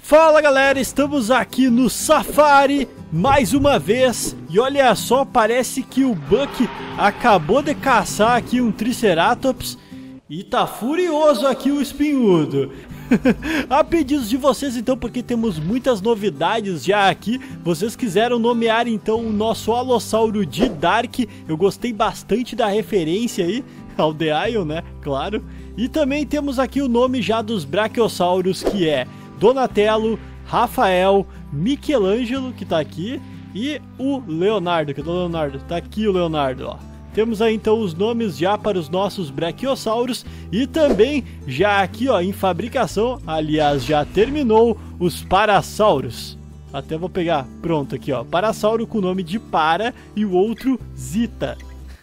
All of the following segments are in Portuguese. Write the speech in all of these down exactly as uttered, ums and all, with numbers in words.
Fala galera, estamos aqui no Safari mais uma vez e olha só, parece que o Buck acabou de caçar aqui um Triceratops e tá furioso aqui o espinhudo. A pedidos de vocês então, porque temos muitas novidades já aqui, vocês quiseram nomear então o nosso Alossauro de Dark, eu gostei bastante da referência aí ao The Ion, né, claro. E também temos aqui o nome já dos Brachiossauros, que é Donatello, Rafael, Michelangelo, que tá aqui, e o Leonardo, que é o Leonardo, tá aqui o Leonardo, ó. Temos aí então os nomes já para os nossos Brachiossauros e também já aqui, ó, em fabricação, aliás, já terminou os Parassauros. Até vou pegar, pronto aqui, ó, Parasauro com o nome de Para e o outro Zita.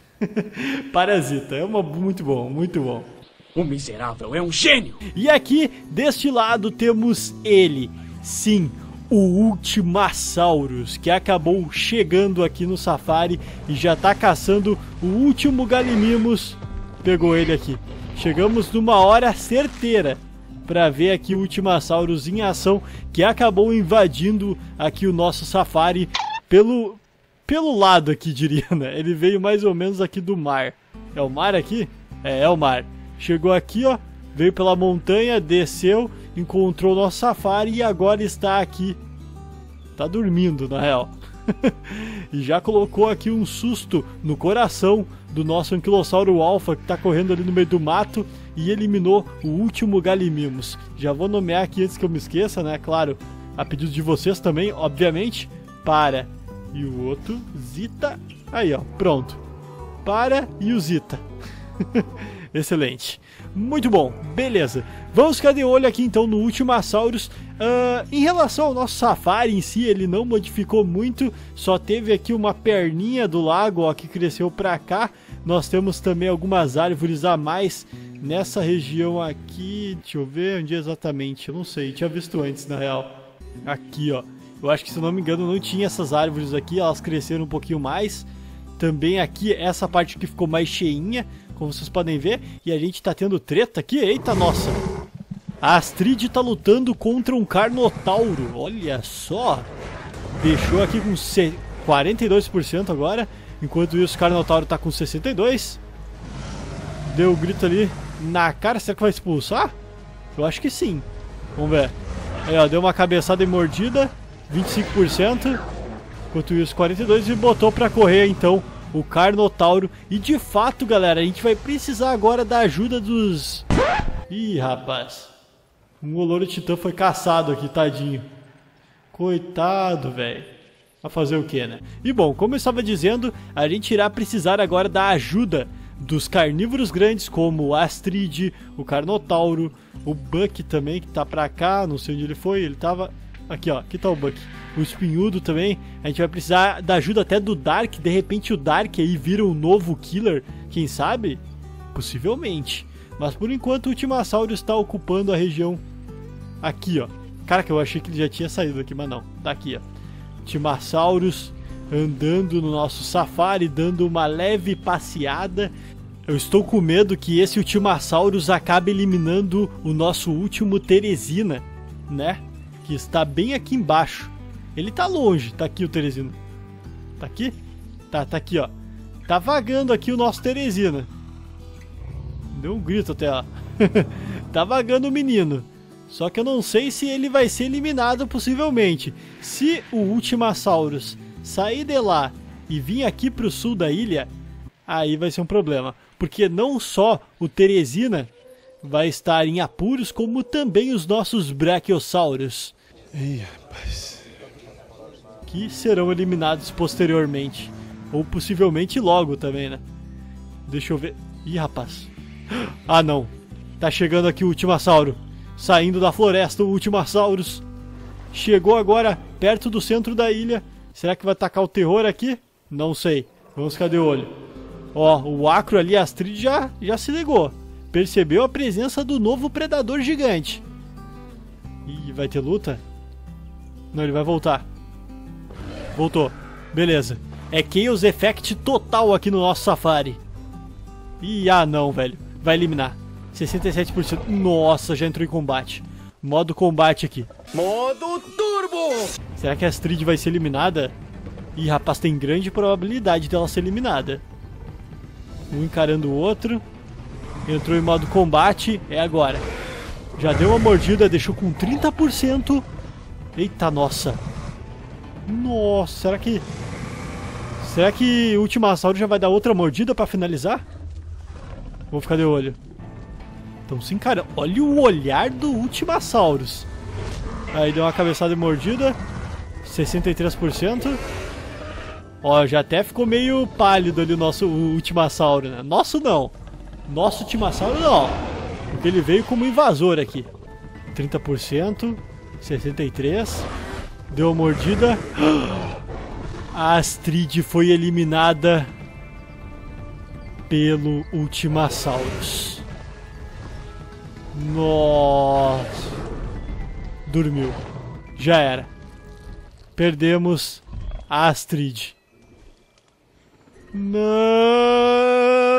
Parasita, é uma, muito bom, muito bom. O miserável é um gênio! E aqui, deste lado, temos ele, sim, o Ultimasaurus, que acabou chegando aqui no Safari e já tá caçando o último Gallimimus. Pegou ele aqui. Chegamos numa hora certeira para ver aqui o Ultimasaurus em ação, que acabou invadindo aqui o nosso Safari pelo, pelo lado aqui, diria, né? Ele veio mais ou menos aqui do mar. É o mar aqui? É, é o mar. Chegou aqui, ó, veio pela montanha, desceu, encontrou o nosso Safari e agora está aqui. Tá dormindo, na real. E já colocou aqui um susto no coração do nosso Anquilossauro Alpha, que tá correndo ali no meio do mato, e eliminou o último Gallimimus. Já vou nomear aqui antes que eu me esqueça, né? Claro, a pedido de vocês também, obviamente. Para e o outro, Zita. Aí, ó, pronto. Para e o Zita. Excelente, muito bom, beleza. Vamos ficar de olho aqui então no Ultimasaurus. uh, Em relação ao nosso Safari em si, ele não modificou muito. Só teve aqui uma perninha do lago, ó, que cresceu pra cá. Nós temos também algumas árvores a mais nessa região aqui. Deixa eu ver onde é exatamente, eu não sei, tinha visto antes na real. Aqui, ó, eu acho que se eu não me engano não tinha essas árvores aqui, elas cresceram um pouquinho mais. Também aqui, essa parte que ficou mais cheinha, como vocês podem ver, e a gente tá tendo treta aqui, eita nossa! A Astrid tá lutando contra um Carnotauro, olha só! Deixou aqui com quarenta e dois por cento agora, enquanto isso o Carnotauro tá com sessenta e dois por cento. Deu um grito ali na cara, será que vai expulsar? Eu acho que sim, vamos ver. Aí ó, deu uma cabeçada e mordida, vinte e cinco por cento, enquanto isso quarenta e dois por cento, e botou pra correr então o Carnotauro. E de fato, galera, a gente vai precisar agora da ajuda dos... Ih, rapaz. Um Olouro Titã foi caçado aqui, tadinho. Coitado, velho. Vai fazer o que, né? E bom, como eu estava dizendo, a gente irá precisar agora da ajuda dos carnívoros grandes, como o Astrid, o Carnotauro, o Buck também, que tá pra cá, não sei onde ele foi, ele tava... Aqui, ó, aqui tá o Buck. O espinhudo também. A gente vai precisar da ajuda até do Dark. De repente o Dark aí vira um novo killer. Quem sabe? Possivelmente. Mas por enquanto o Ultimasaurus está ocupando a região aqui, ó. Cara, que eu achei que ele já tinha saído aqui, mas não. Tá aqui, ó. Ultimasaurus andando no nosso Safari, dando uma leve passeada. Eu estou com medo que esse Ultimasaurus acabe eliminando o nosso último Teresina, né? Que está bem aqui embaixo. Ele tá longe, tá aqui o Teresina. Tá aqui? Tá, tá aqui, ó. Tá vagando aqui o nosso Teresina. Deu um grito até, ó. Tá vagando o menino. Só que eu não sei se ele vai ser eliminado possivelmente. Se o Ultimasaurus sair de lá e vir aqui pro sul da ilha, aí vai ser um problema. Porque não só o Teresina vai estar em apuros, como também os nossos Brachiossauros. Ih, rapaz. Que serão eliminados posteriormente. Ou possivelmente logo também, né? Deixa eu ver. Ih, rapaz. Ah, não. Tá chegando aqui o Ultimasauro. Saindo da floresta, o Ultimasaurus. Chegou agora perto do centro da ilha. Será que vai tacar o terror aqui? Não sei. Vamos ficar de olho. Ó, o Acro ali, a Astrid, já, já se ligou. Percebeu a presença do novo predador gigante. Ih, vai ter luta? Não, ele vai voltar. Voltou. Beleza. É Chaos Effect total aqui no nosso Safari. Ih, ah não, velho. Vai eliminar. sessenta e sete por cento. Nossa, já entrou em combate. Modo combate aqui. Modo turbo! Será que a Astrid vai ser eliminada? Ih, rapaz, tem grande probabilidade dela ser eliminada. Um encarando o outro. Entrou em modo combate. É agora. Já deu uma mordida, deixou com trinta por cento. Eita, nossa. Nossa, será que... Será que o Ultimassauro já vai dar outra mordida pra finalizar? Vou ficar de olho. Então sim, cara, olha o olhar do Ultimassauros. Aí deu uma cabeçada e mordida. sessenta e três por cento. Ó, já até ficou meio pálido ali o nosso Ultimassauro, né? Nosso não. Nosso Ultimassauro não. Porque ele veio como invasor aqui. trinta por cento. sessenta e três por cento. Deu uma mordida. A Astrid foi eliminada pelo Ultimassauros. Nossa. Dormiu. Já era. Perdemos a Astrid. Não.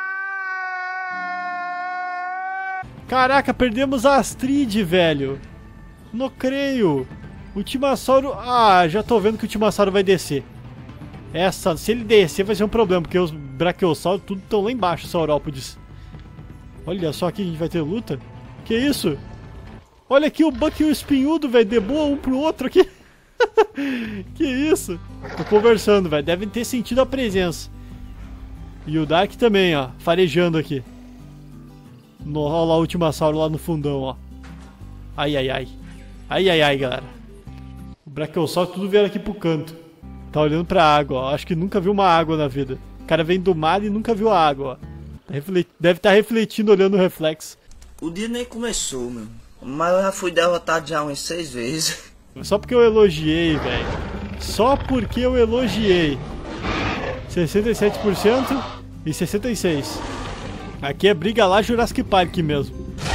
Caraca, perdemos a Astrid, velho. Não creio. O Ultimassauro... Ah, já tô vendo que o Ultimassauro vai descer. Essa, se ele descer vai ser um problema, porque os Brachiossauros tudo estão lá embaixo, saurópodes. Olha só aqui, a gente vai ter luta. Que isso? Olha aqui o Buck e o Espinhudo, velho. De boa um pro outro aqui. Que isso? Tô conversando, velho. Devem ter sentido a presença. E o Dark também, ó. Farejando aqui. No, olha lá o Ultimassauro lá no fundão, ó. Ai, ai, ai. Ai, ai, ai, galera. O Brachiosauro tudo vieram aqui pro canto. Tá olhando pra água, ó. Acho que nunca viu uma água na vida. O cara vem do mar e nunca viu a água, ó. Deve estar refletindo, olhando o reflexo. O dia nem começou, meu. Mas eu já fui derrotado já umas seis vezes. Só porque eu elogiei, velho. Só porque eu elogiei. sessenta e sete por cento e sessenta e seis por cento. Aqui é briga lá Jurassic Park mesmo.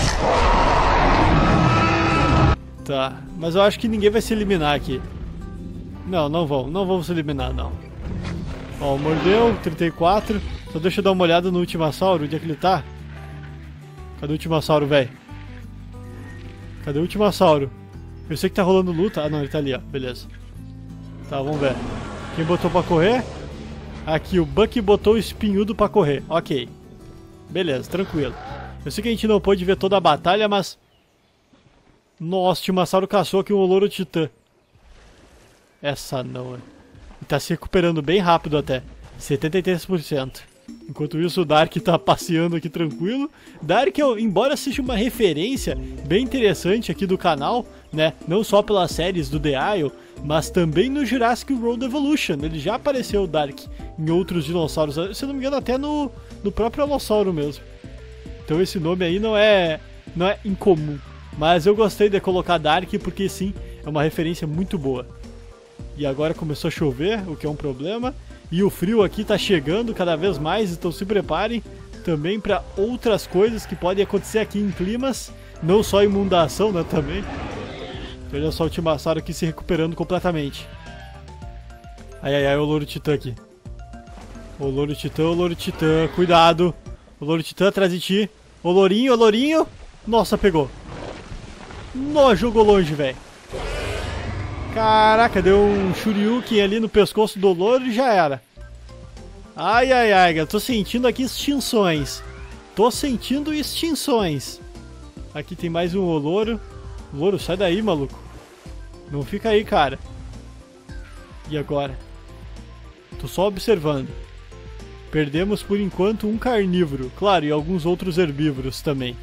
Tá, mas eu acho que ninguém vai se eliminar aqui. Não, não vão, não vamos se eliminar, não. Ó, mordeu, trinta e quatro. Só deixa eu dar uma olhada no Ultimassauro, onde é que ele tá? Cadê o Ultimassauro, velho? Cadê o Ultimassauro? Eu sei que tá rolando luta. Ah, não, ele tá ali, ó. Beleza. Tá, vamos ver. Quem botou pra correr? Aqui, o Buck botou o Espinhudo pra correr. Ok. Beleza, tranquilo. Eu sei que a gente não pôde ver toda a batalha, mas... Nossa, o Ultimassauro caçou aqui um Olorotitã. Essa não, é. E tá se recuperando bem rápido até. setenta e três por cento. Enquanto isso, o Dark tá passeando aqui tranquilo. Dark, embora seja uma referência bem interessante aqui do canal, né? Não só pelas séries do The Isle, mas também no Jurassic World Evolution. Ele já apareceu, o Dark, em outros dinossauros. Se não me engano, até no, no próprio Alossauro mesmo. Então esse nome aí não é, não é incomum. Mas eu gostei de colocar Dark porque sim, é uma referência muito boa. E agora começou a chover, o que é um problema. E o frio aqui tá chegando cada vez mais, então se preparem também para outras coisas que podem acontecer aqui em climas. Não só inundação, né, também. Olha só o Ultimassauro aqui se recuperando completamente. Ai, ai, ai, o Olorotitã aqui. Olorotitã, Olorotitã, cuidado. Olorotitã atrás de ti. Olorinho, Olorinho. Nossa, pegou. Nossa, jogou longe, velho. Caraca, deu um Shoryuken ali no pescoço do Oloro e já era. Ai, ai, ai, eu tô sentindo aqui extinções. Tô sentindo extinções. Aqui tem mais um Oloro. Oloro, sai daí, maluco. Não fica aí, cara. E agora? Tô só observando. Perdemos por enquanto um carnívoro. Claro, e alguns outros herbívoros também.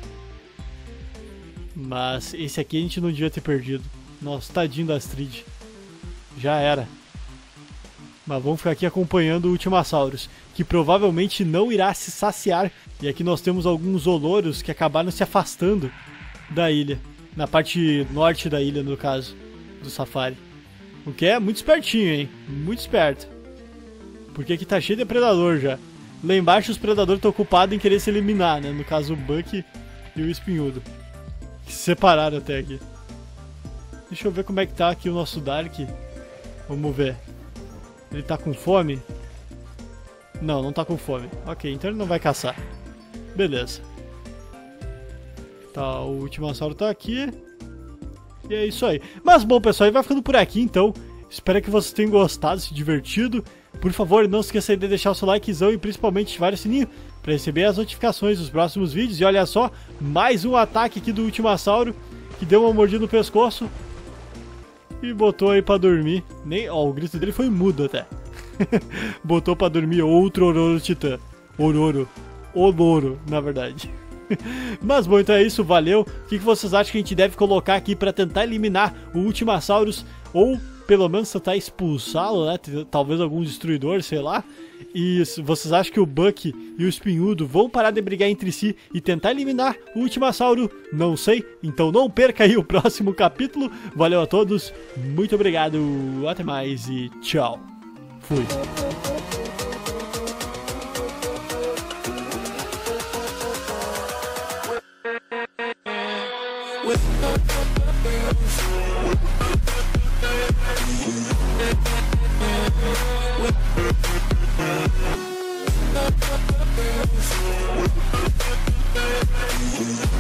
Mas esse aqui a gente não devia ter perdido. Nossa, tadinho da Astrid. Já era. Mas vamos ficar aqui acompanhando o Ultimassauros, que provavelmente não irá se saciar. E aqui nós temos alguns Oloros que acabaram se afastando da ilha. Na parte norte da ilha, no caso, do safari. O que é muito espertinho, hein? Muito esperto. Porque aqui tá cheio de predador já. Lá embaixo os predadores estão ocupados em querer se eliminar, né? No caso o Buck e o Espinhudo. Que se separaram até aqui. Deixa eu ver como é que tá aqui o nosso Dark. Vamos ver. Ele tá com fome? Não, não tá com fome. Ok, então ele não vai caçar. Beleza. Tá, o Ultimassauro tá aqui. E é isso aí. Mas bom, pessoal, e vai ficando por aqui, então. Espero que vocês tenham gostado, se divertido. Por favor, não se esqueça de deixar o seu likezão e principalmente ativar o sininho para receber as notificações dos próximos vídeos. E olha só, mais um ataque aqui do Ultimassauro, que deu uma mordida no pescoço e botou aí pra dormir. Nem, ó, o grito dele foi mudo até. Botou pra dormir outro Ororo Titã. Ororo. Oloro, na verdade. Mas bom, então é isso, valeu. O que vocês acham que a gente deve colocar aqui pra tentar eliminar o Ultimasaurus? Ou pelo menos tentar expulsá-lo, né? Talvez algum destruidor, sei lá. E vocês acham que o Buck e o Espinhudo vão parar de brigar entre si e tentar eliminar o Ultimassauro? Não sei, então não perca aí o próximo capítulo. Valeu a todos, muito obrigado, até mais e tchau. Fui. We'll be right back.